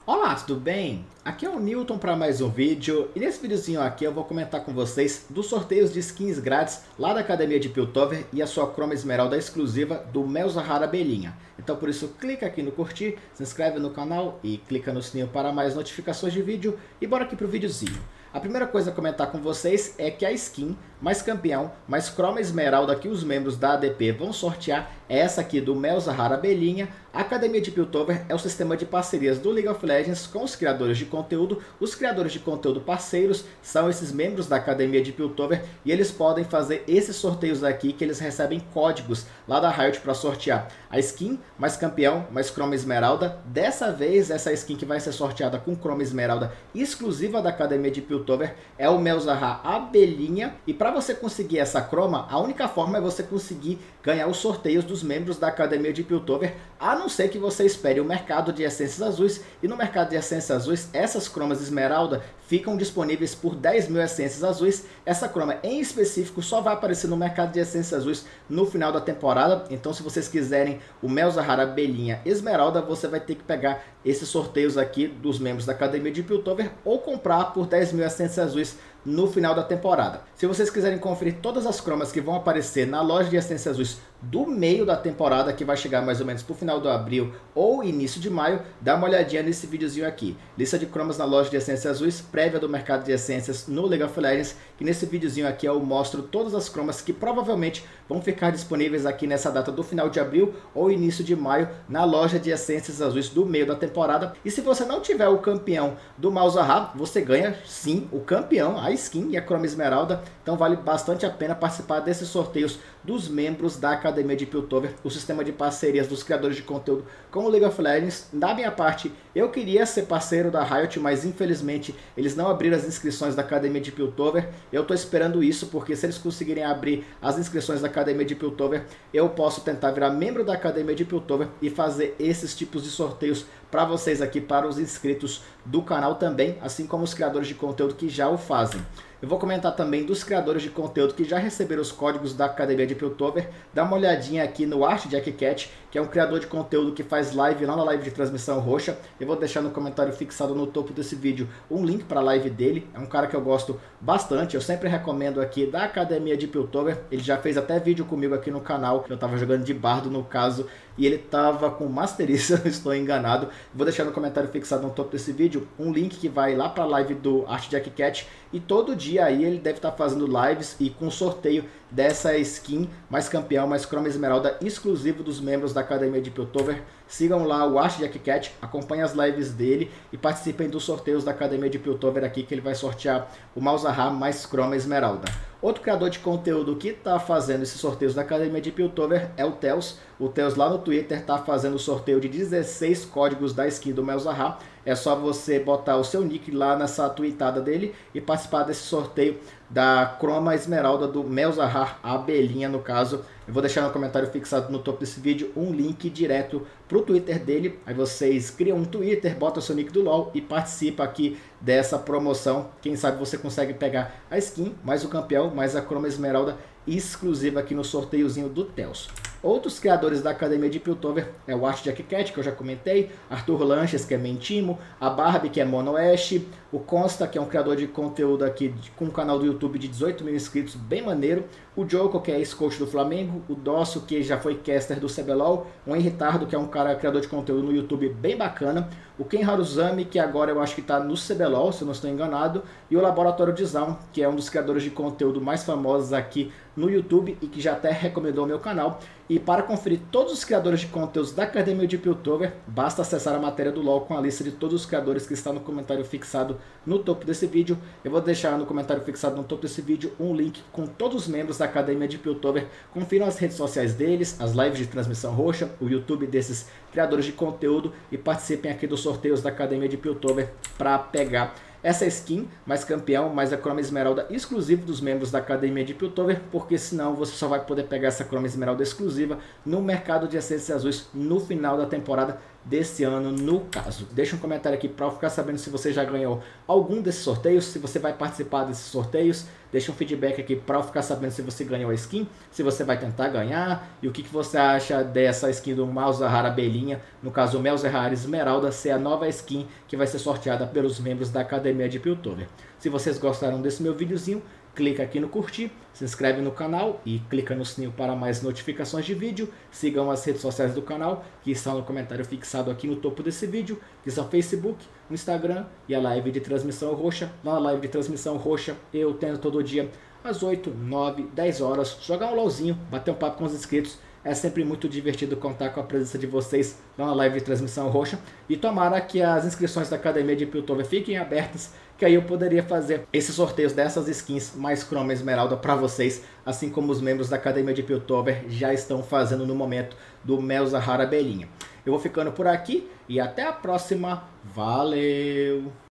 Olá, tudo bem? Aqui é o Newton para mais um vídeo e nesse videozinho aqui eu vou comentar com vocês dos sorteios de skins grátis lá da Academia de Piltover e a sua Chroma Esmeralda exclusiva do Melzahar Abelhinha. Então por isso clica aqui no curtir, se inscreve no canal e clica no sininho para mais notificações de vídeo e bora aqui pro videozinho. A primeira coisa a comentar com vocês é que a skin mais campeão, mais Chroma Esmeralda que os membros da ADP vão sortear é essa aqui do Melzahar Abelhinha. A Academia de Piltover é o sistema de parcerias do League of Legends com os criadores de conteúdo. Os criadores de conteúdo parceiros são esses membros da Academia de Piltover e eles podem fazer esses sorteios aqui que eles recebem códigos lá da Riot para sortear a skin mais campeão, mais Chroma Esmeralda. Dessa vez essa skin que vai ser sorteada com Chroma Esmeralda exclusiva da Academia de Piltover é o Melzahar Abelhinha. E para você conseguir essa Chroma, a única forma é você conseguir ganhar os sorteios dos membros da Academia de Piltover, a não ser que você espere o mercado de essências azuis, e no mercado de essências azuis, essas cromas Esmeralda ficam disponíveis por 10 mil essências azuis. Essa croma em específico só vai aparecer no mercado de essências azuis no final da temporada, então se vocês quiserem o Melzahar Abelhinha Esmeralda, você vai ter que pegar esses sorteios aqui dos membros da Academia de Piltover ou comprar por 10 mil essências azuis no final da temporada. Se vocês quiserem conferir todas as cromas que vão aparecer na loja de essências azuis do meio da temporada, que vai chegar mais ou menos para o final do abril ou início de maio, dá uma olhadinha nesse videozinho aqui. Lista de cromas na loja de essências azuis, prévia do mercado de essências no League of Legends, e nesse videozinho aqui eu mostro todas as cromas que provavelmente vão ficar disponíveis aqui nessa data do final de abril ou início de maio na loja de essências azuis do meio da temporada. E se você não tiver o campeão do Melzahar, você ganha sim o campeão, a skin e a Chroma Esmeralda, então vale bastante a pena participar desses sorteios dos membros da Academia de Piltover, o sistema de parcerias dos criadores de conteúdo com o League of Legends. Da minha parte, eu queria ser parceiro da Riot, mas infelizmente eles não abriram as inscrições da Academia de Piltover. Eu estou esperando isso, porque se eles conseguirem abrir as inscrições da Academia de Piltover, eu posso tentar virar membro da Academia de Piltover e fazer esses tipos de sorteios para vocês aqui, para os inscritos do canal também, assim como os criadores de conteúdo que já o fazem. Eu vou comentar também dos criadores de conteúdo que já receberam os códigos da Academia de Piltover. Dá uma olhadinha aqui no ArtJackCat, que é um criador de conteúdo que faz live lá na live de transmissão roxa. Eu vou deixar no comentário fixado no topo desse vídeo um link para a live dele. É um cara que eu gosto bastante, eu sempre recomendo aqui da Academia de Piltover. Ele já fez até vídeo comigo aqui no canal, eu estava jogando de bardo no caso, e ele estava com Mastery, se eu não estou enganado. Vou deixar no comentário fixado no topo desse vídeo um link que vai lá para a live do ArtJackCat, e todo dia aí ele deve estar fazendo lives e com sorteio dessa skin mais campeão, mais Chroma Esmeralda exclusivo dos membros da Academia de Piltover. Sigam lá o ArtJackCat, acompanhem as lives dele e participem dos sorteios da Academia de Piltover aqui, que ele vai sortear o Melzahar mais Chroma Esmeralda. Outro criador de conteúdo que está fazendo esses sorteios da Academia de Piltover é o Theos. O Theos lá no Twitter está fazendo o sorteio de 16 códigos da skin do Melzahar. É só você botar o seu nick lá nessa tweetada dele e participar desse sorteio da Chroma Esmeralda do Melzahar Abelhinha, no caso. Eu vou deixar no comentário fixado no topo desse vídeo um link direto para o Twitter dele. Aí vocês criam um Twitter, botam o seu nick do LoL e participa aqui dessa promoção. Quem sabe você consegue pegar a skin, mais o campeão, mais a Chroma Esmeralda exclusiva aqui no sorteiozinho do Theos. Outros criadores da Academia de Piltover é o ArtJackCat, que eu já comentei, Arthur Lanches, que é Mentimo, a Barbie, que é Monoash, o Consta, que é um criador de conteúdo aqui com um canal do YouTube de 18 mil inscritos, bem maneiro, o Joko, que é ex-coach do Flamengo, o Dócio, que já foi caster do CBLOL, o Henritardo, que é um cara criador de conteúdo no YouTube bem bacana, o Ken Haruzami, que agora eu acho que está no CBLOL, se eu não estou enganado, e o Laboratório de Zaun, que é um dos criadores de conteúdo mais famosos aqui no YouTube e que já até recomendou o meu canal. E para conferir todos os criadores de conteúdos da Academia de Piltover, basta acessar a matéria do LoL com a lista de todos os criadores que está no comentário fixado no topo desse vídeo. Eu vou deixar no comentário fixado no topo desse vídeo um link com todos os membros da Academia de Piltover. Confiram as redes sociais deles, as lives de transmissão roxa, o YouTube desses criadores de conteúdo e participem aqui dos sorteios da Academia de Piltover para pegar essa skin mais campeão, mais a Chroma Esmeralda exclusivo dos membros da Academia de Piltover, porque senão você só vai poder pegar essa Chroma Esmeralda exclusiva no mercado de essências azuis no final da temporada desse ano no caso. Deixa um comentário aqui para eu ficar sabendo se você já ganhou algum desses sorteios, se você vai participar desses sorteios. Deixa um feedback aqui para eu ficar sabendo se você ganhou a skin, se você vai tentar ganhar e o que você acha dessa skin do Malzahar Abelhinha, no caso o Malzahar Esmeralda, ser a nova skin que vai ser sorteada pelos membros da Academia de Piltover. Se vocês gostaram desse meu videozinho, clica aqui no curtir, se inscreve no canal e clica no sininho para mais notificações de vídeo. Sigam as redes sociais do canal, que estão no comentário fixado aqui no topo desse vídeo, que são Facebook, o Instagram e a live de transmissão roxa. Lá na live de transmissão roxa eu tento todo dia às 8, 9, 10 horas jogar um LOLzinho, bater um papo com os inscritos. É sempre muito divertido contar com a presença de vocês lá na live de transmissão roxa. E tomara que as inscrições da Academia de Piltover fiquem abertas, que aí eu poderia fazer esses sorteios dessas skins mais Chroma Esmeralda para vocês, assim como os membros da Academia de Piltover já estão fazendo no momento do Malzahar Abelhinha. Eu vou ficando por aqui e até a próxima. Valeu!